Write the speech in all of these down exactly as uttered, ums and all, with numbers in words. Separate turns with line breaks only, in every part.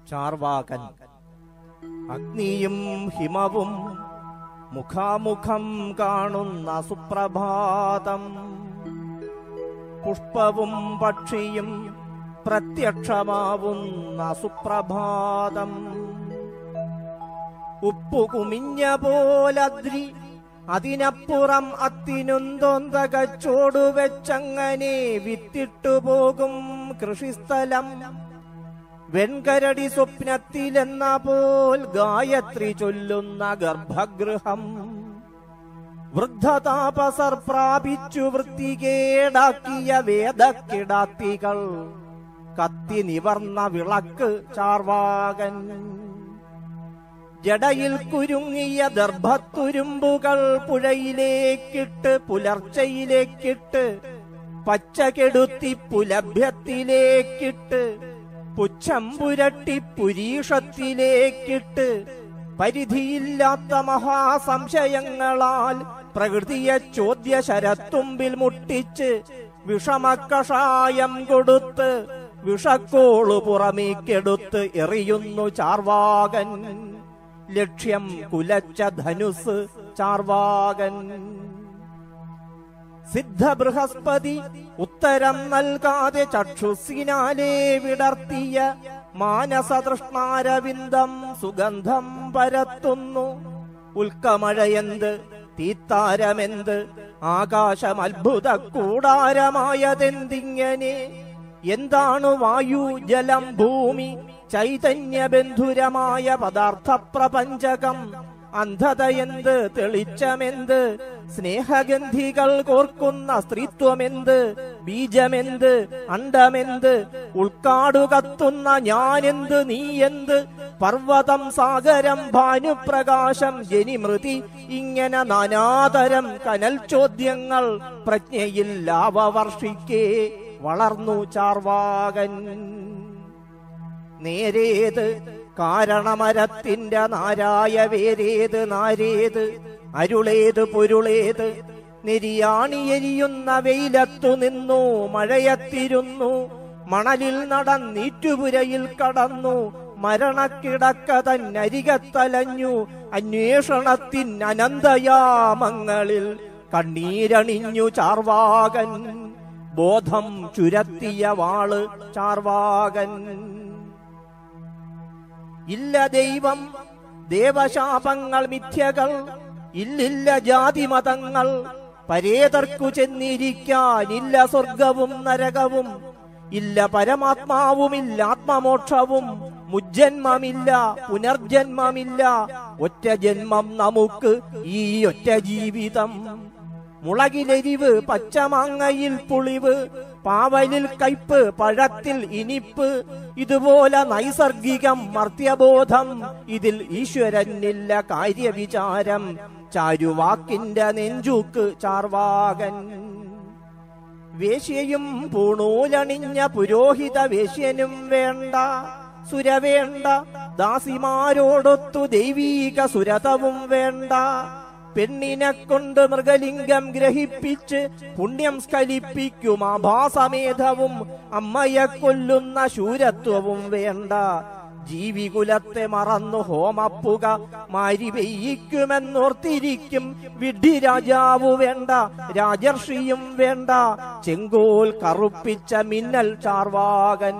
ചാർവാകൻ. അഗ്നിയും ഹിമവും മുഖാമുഖം കാണുന്ന സുപ്രഭാതം, പുഷ്പവും പക്ഷിയും പ്രത്യക്ഷമാവുന്ന സുപ്രഭാതം, ഉപ്പുകുമിഞ്ഞ പോലദ്രി അതിനപ്പുറം അത്തിനുന്തോന്തകച്ചോടു വെച്ചങ്ങനെ വിത്തിട്ടുപോകും കൃഷിസ്ഥലം. വെൺകരടി സ്വപ്നത്തിലെന്ന പോൽ ഗായത്രി ചൊല്ലുന്ന ഗർഭഗൃഹം, വൃദ്ധതാപസർ പ്രാപിച്ചു വൃത്തികേടാക്കിയ വേദക്കിടാത്തികൾ, കത്തി നിവർന്ന വിളക്ക് ചാർവാകൻ. ജടയിൽ കുരുങ്ങിയ ദർഭത്തുരുമ്പുകൾ പുഴയിലേക്കിട്ട് പുലർച്ചയിലേക്കിട്ട്, പച്ചകെടുത്തി പുലഭ്യത്തിലേക്കിട്ട്, പുച്ഛം പുരട്ടി പുരീഷത്തിലേക്കിട്ട്, പരിധിയില്ലാത്ത മഹാസംശയങ്ങളാൽ പ്രകൃതിയെ ചോദ്യ ശരത്തുമ്പിൽ മുട്ടിച്ച്, വിഷമക്കഷായം കൊടുത്ത് വിഷക്കോളു പുറമേക്കെടുത്ത് എറിയുന്നു ചാർവാകൻ. ലക്ഷ്യം കുലച്ച ധനുസ് ചാർവാകൻ. സിദ്ധ ബൃഹസ്പതി ഉത്തരം നൽകാതെ ചക്ഷുസിനാലേ വിടർത്തിയ മാനസതൃഷ്ണാരവിന്ദം സുഗന്ധം പരത്തുന്നു. ഉൽക്കമഴയെന്ത് തീത്താരമെന്ത് ആകാശം അത്ഭുത കൂടാരമായതെന്തിങ്ങനെ? എന്താണ് വായു ജലം ഭൂമി ചൈതന്യബന്ധുരമായ പദാർത്ഥ പ്രപഞ്ചകം? അന്ധതയെന്ത് തെളിച്ചമെന്ത് സ്നേഹഗന്ധികൾ കോർക്കുന്ന സ്ത്രീത്വമെന്ത്? ബീജമെന്ത് അണ്ടമെന്ത് ഉൾക്കാടു കത്തുന്ന ഞാനെന്ത് നീയെന്ത്? പർവ്വതം സാഗരം ഭാനുപ്രകാശം ജനിമൃതി ഇങ്ങനെ നാനാതരം കനൽ ചോദ്യങ്ങൾ പ്രജ്ഞയിൽ ലാവവർഷിക്കേ വളർന്നു ചാർവാകൻ. നേരേത് കാരണമരത്തിന്റെ നാരായ വേരേത് നാരേത് അരുളേത് പൊരുളേത്? നെരിയാണിയെരിയുന്ന വെയിലത്തു നിന്നു മഴയത്തിരുന്നു, മണലിൽ നടന്നീറ്റുപുരയിൽ കടന്നു, മരണക്കിടക്ക തന്നരികത്തലഞ്ഞു, അന്വേഷണത്തിൻ അനന്തയാമങ്ങളിൽ കണ്ണീരണിഞ്ഞു ചാർവാകൻ. ബോധം ചുരത്തിയ വാള് ചാർവാകൻ. ഇല്ല ദൈവം ദേവശാപങ്ങൾ മിഥ്യകൾ, ഇല്ലില്ല ജാതിമതങ്ങൾ, പരേതർക്കു ചെന്നിരിക്കാനില്ല സ്വർഗവും നരകവും, ഇല്ല പരമാത്മാവുമില്ല ആത്മമോക്ഷവും, മുജ്ജന്മമില്ല പുനർജന്മമില്ല, ഒറ്റ ജന്മം നമുക്ക് ഈ ഒറ്റ ജീവിതം. മുളകിലെരിവ് പച്ചമാങ്ങയിൽ പുളിവ്, പാവലിൽ കയ്പ് പഴത്തിൽ ഇനിപ്പ്, ഇതുപോലെ നൈസർഗികം മർത്യബോധം, ഇതിൽ ഈശ്വരനില്ല കാര്യവിചാരം. ചാരുവാക്കിന്റെ നെഞ്ചൂക്ക് ചാർവാകൻ. വേശ്യയും പൂണൂലണിഞ്ഞ പുരോഹിത വേശ്യനും വേണ്ട, സുരവേണ്ട, ദാസിമാരോടൊത്തു ദൈവീക സുരതവും വേണ്ട. പെണ്ണിനെ കൊണ്ട് മൃഗലിംഗം ഗ്രഹിപ്പിച്ച് പുണ്യം സ്ഖലിപ്പിക്കും ആഭാസമേധവും, അമ്മയെ കൊല്ലുന്ന ശൂരത്വവും വേണ്ട. ജീവികുലത്തെ മറന്നു ഹോമപ്പുക മാരി പെയ്യിക്കുമെന്നോർത്തിരിക്കും വിഡ്ഢി രാജാവു വേണ്ട, രാജർഷിയും വേണ്ട, ചെങ്കോൽ കറുപ്പിച്ച മിന്നൽ ചാർവാകൻ.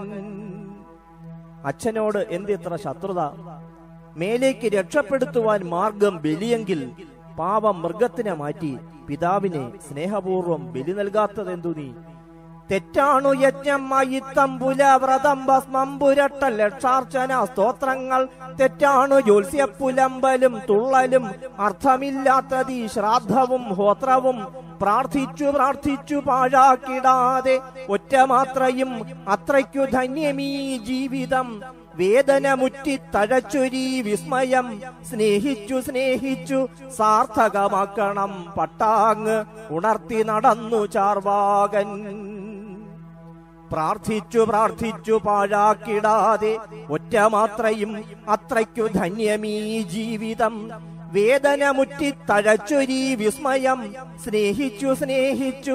അച്ഛനോട് എന്തിത്ര ശത്രുത? മേലേക്ക് രക്ഷപ്പെടുത്തുവാൻ മാർഗം ബലിയെങ്കിൽ പാവം മൃഗത്തിനെ മാറ്റി പിതാവിനെ സ്നേഹപൂർവം ബലി നൽകാത്തതെന്തു നീ? തെറ്റാണു യജ്ഞം അയിത്തമ്പുല വ്രതം ഭസ്മം പുരട്ട ലക്ഷാർച്ചന സ്തോത്രങ്ങൾ, തെറ്റാണു ജ്യോത്സ്യപ്പുലമ്പലും തുള്ളലും, അർത്ഥമില്ലാത്തതീ ശ്രാദ്ധവും ഹോത്രവും. പ്രാർത്ഥിച്ചു പ്രാർത്ഥിച്ചു പാഴാക്കിടാതെ ഒറ്റ മാത്രയും അത്രയ്ക്കു ധന്യമീ ജീവിതം. വേദന മുറ്റി തഴച്ചൊരീ വിസ്മയം, സ്നേഹിച്ചു സ്നേഹിച്ചു സാർത്ഥകമാക്കണം പട്ടാങ് ഉണർത്തി നടന്നു ചാർവാകൻ. പ്രാർത്ഥിച്ചു പ്രാർത്ഥിച്ചു പാഴാക്കിടാതെ ഒറ്റ മാത്രയും അത്രയ്ക്കു ധന്യമീ ജീവിതം. വേദന മുറ്റി തഴച്ചൊരീ വിസ്മയം, സ്നേഹിച്ചു സ്നേഹിച്ചു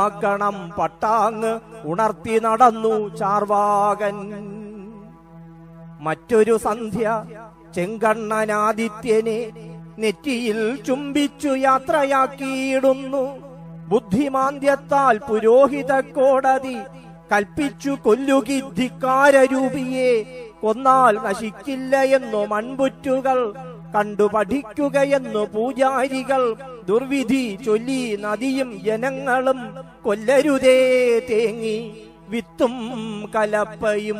സാർത്ഥകമാക്കണം പട്ടാങ് ഉണർത്തി നടന്നു ചാർവാകൻ. മറ്റൊരു സന്ധ്യ ചെങ്കണ്ണനാദിത്യനെ നെറ്റിയിൽ ചുംബിച്ചു യാത്രയാക്കിയിടുന്നു. ബുദ്ധിമാന്ദ്യത്താൽ പുരോഹിത കോടതി കൽപ്പിച്ചു കൊല്ലുകി ധിക്കാരരൂപിയെ. കൊന്നാൽ നശിക്കില്ല എന്നു മൺപുറ്റുകൾ കണ്ടു പഠിക്കുകയെന്നു പൂജാരികൾ. ദുർവിധി ചൊല്ലി നദിയും ജനങ്ങളും കൊല്ലരുതേ തേങ്ങി വിത്തും കലപ്പയും.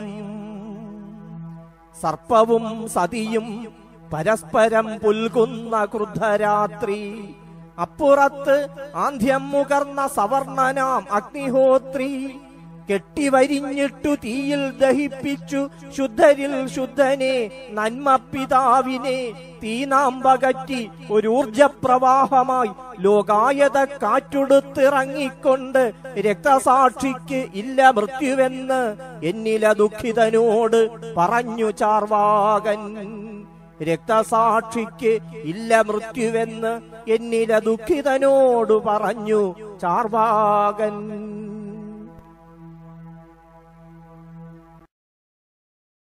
സർപ്പവും സതിയും പരസ്പരം പുൽകുന്ന ക്രുദ്ധരാത്രി. അപ്പുറത്ത് ആന്ധ്യം മുകർന്ന സവർണനാം അഗ്നിഹോത്രി. കെട്ടിവരിഞ്ഞിട്ടു തീയിൽ ദഹിപ്പിച്ചു ശുദ്ധരിൽ ശുദ്ധനെ നന്മ പിതാവിനെ. തീനാമ്പകറ്റി ഒരു ഊർജപ്രവാഹമായി ലോകായത കാറ്റുടുത്തിറങ്ങിക്കൊണ്ട് രക്തസാക്ഷിക്ക് ഇല്ല മൃത്യുവെന്ന് എന്നില ദുഃഖിതനോട് പറഞ്ഞു ചാർവാകൻ. രക്തസാക്ഷിക്ക് ഇല്ല മൃത്യുവെന്ന് എന്നില ദുഃഖിതനോട് പറഞ്ഞു ചാർവാകൻ.